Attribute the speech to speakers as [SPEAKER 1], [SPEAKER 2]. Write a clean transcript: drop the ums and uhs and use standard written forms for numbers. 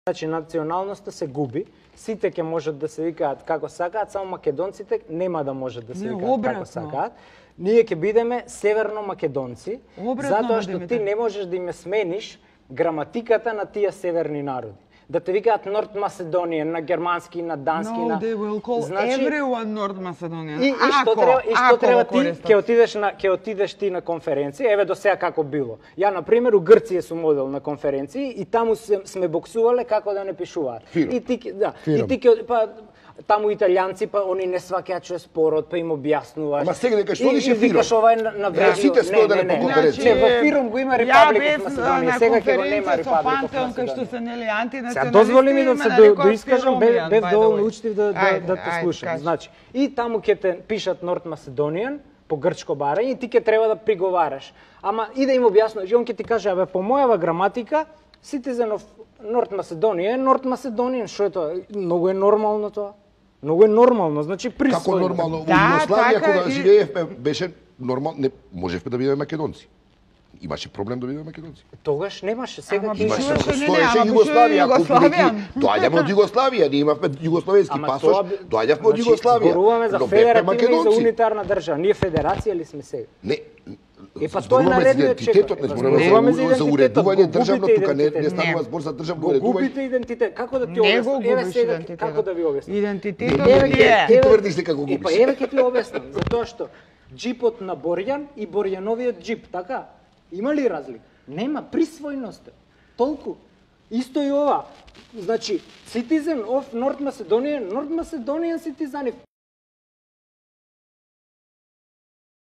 [SPEAKER 1] Значи националноста се губи, сите ќе можат да се викаат како сакаат, само македонците нема да можат да се викаат како сакаат. Ние ќе бидеме северно македонци, затоа што ти не можеш да им смениш граматиката на тие северни народи. Да те викаат Норд Македонија на германски, на дански,
[SPEAKER 2] No, they will call everyone North Macedonian.
[SPEAKER 1] И што треба ти ќе отидеш ти на конференција, еве до сега како било. Ја на пример у Грција сум одел на конференции и таму сме боксувале како да не пишуваат. И ти па таму италијанци, па они не сваќаат што е спорот, па им објаснуваш.
[SPEAKER 3] Ама сега дека што лише фиром?
[SPEAKER 1] Викаш ова е на вредио.
[SPEAKER 3] Сите сме одели по конференција.
[SPEAKER 1] Во фиром го има Република Македонија, сега ќе го нема Република
[SPEAKER 2] Македонија. Што се нели антинационалисти.
[SPEAKER 1] Сега дозволи ми да се доискажам, бев доволно учтив да те слушам. Значи, и таму ќе те пишат Норд Македонијан по грчко барање и ти ќе треба да приговараш. Ама и да им објаснуваш, он ќе ти каже, абе по мојава граматика Citizen of Норд Македонија е Норд Македонијан, што е тоа? Многу е нормално тоа. Многу е нормално, значи присвојно.
[SPEAKER 3] Како нормално? Во Југославија кога живеевме беше нормално, не можевме да бидеме македонци. Имаше проблем да бидеме македонци.
[SPEAKER 1] Тогаш немаше, сега
[SPEAKER 3] ќе имаше. Стоеше Југославија, доаѓавме од Југославија, ние имавме југословенски пасош, доаѓавме од Југославија.
[SPEAKER 1] Зборуваме за федеративна и за унитарна држава. Ние федерација ли сме сега?
[SPEAKER 3] Не.
[SPEAKER 1] Па тоа е наредниот
[SPEAKER 3] идентитетот, не зборуваме за уредување државно, тука не станува збор за државно уредување.
[SPEAKER 1] Губите идентитет. Како да ти објаснам? Еве сега како да ви објаснам?
[SPEAKER 2] Идентитетот е.
[SPEAKER 3] Ти тврдиш дека го губиш.
[SPEAKER 1] Па еве ќе ти објаснам, затоа што џипот на Борјан и Борјановиот џип, така? Има ли разлика? Нема, присвојност. Толку. Исто и ова. Значи, Citizen of North Macedonia, North Macedonian citizen,